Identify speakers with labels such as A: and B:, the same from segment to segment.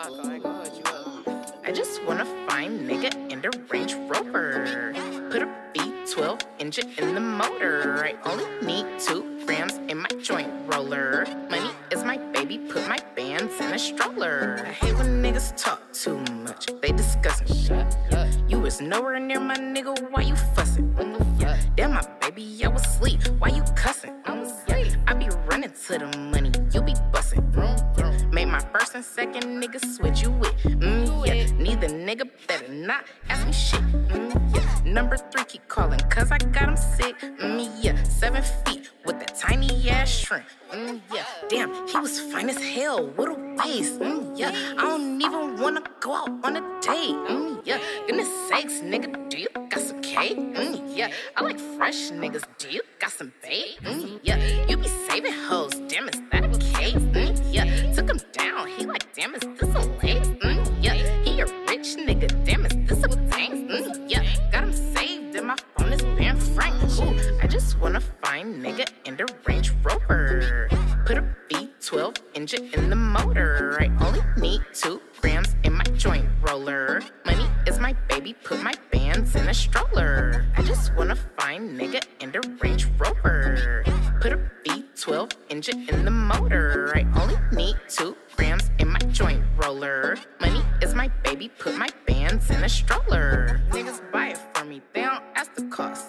A: Flocko, I ain't gonna hold you up.
B: I just wanna find nigga in the Range Rover. Put a V12 engine in the motor. I only need 2 grams in my joint roller. Money is my baby, put my bands in a stroller. I hate when niggas talk too much, they disgust me. You was nowhere near my nigga, why you fussing? Damn, my baby, I was asleep, why you cussing? I be running to the money, you be bussin'. Made my first and second nigga switch you with. Yeah, neither nigga better not ask me shit. Yeah, number 3 keep calling, cause I got him sick. Yeah, 7 feet with that tiny ass shrimp. Yeah, damn, he was fine as hell, what a waste. Yeah, I don't even wanna go out on a date. Yeah, goodness sakes, nigga, do you got some cake? Yeah, I like fresh niggas, do you got some bait? Yeah, you be saving hoes, damn, is that a case? Yeah, took him down, he like, damn, is this a lace? Yeah, he a rich nigga, damn, is this a thing? Yeah, got him saved and my phone is Ben Frank. Ooh, I just wanna find nigga in the Range Rover. Put a V12 engine in the motor. I only need 2 grams in my joint roller. Money is my baby, put my bands in a stroller. I just wanna find nigga in the Range Rover. Put a V12 engine in the motor. I only need 2 grams in my joint roller. Money is my baby, put my bands in a stroller. Niggas buy it for me, they don't ask the cost.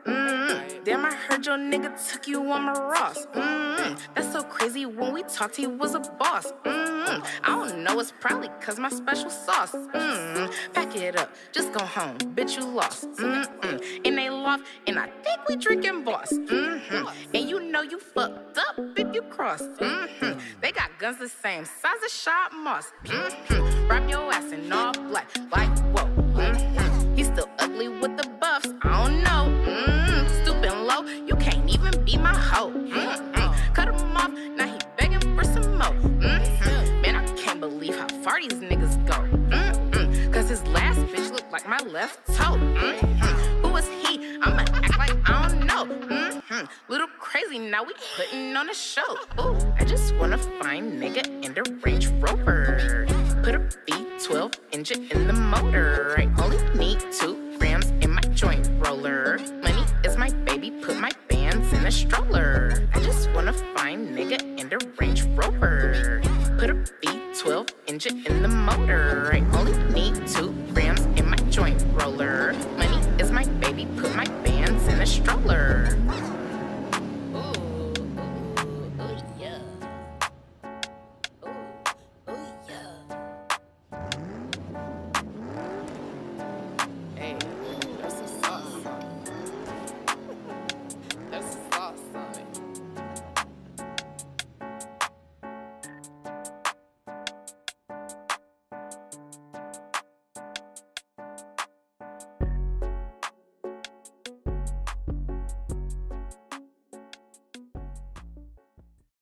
B: Damn, I heard your nigga took you on my Ross. That's so crazy, when we talked he was a boss. I don't know, it's probably cause my special sauce. Pack it up, just go home, bitch you lost. In they loft, and I think we drinking boss. And you know you fucked up if you cross. They got guns the same size as Shot Moss. Wrap your ass in all black, like whoa. He's still ugly with the buffs, I don't know. Stooping low, you can't even be my hoe. Cut him off, now he begging for some more. Man, I can't believe how far these niggas go. Cause his last bitch looked like my left toe. Who is he? I'ma act like I don't know. Little crazy, now we putting on a show. Ooh, I just wanna find nigga in the Range Rover. Put a V12 engine in the motor. I only